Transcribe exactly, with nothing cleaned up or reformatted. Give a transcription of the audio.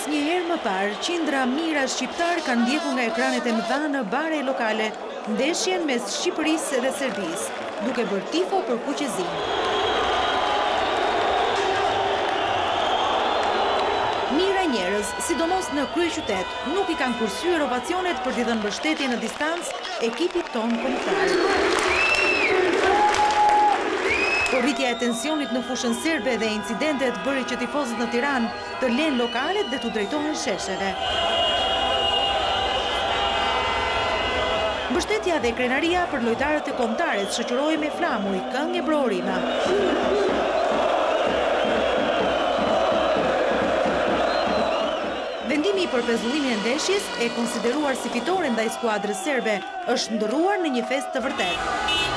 Asnjëherë më parë, qindra mijëra shqiptar kanë ndjekur nga ekranet e mëdha në bare lokale ndeshjen mes Shqipërisë dhe Serbisë, duke bërë tifo për kuqezinë. Mijëra njerëz, sidomos në kryeqytet, nuk i kanë kursyer ovacionet për t'i dhënë mbështetje në distancë ekipit tonë kombëtar. Rritja e tensionit në fushën serbe dhe incidentet bëri që tifozët në Tiranë të lenë lokalet dhe të drejtohen shesheve. Mbështetja dhe krenaria për lojtarët e kombëtarit shoqërohej me flamuj, këngë e brohërima. Vendimi për pezullimin e ndeshjes, e konsideruar si fitore ndaj skuadrës serbe, është ndërruar në një fest të vërtetë.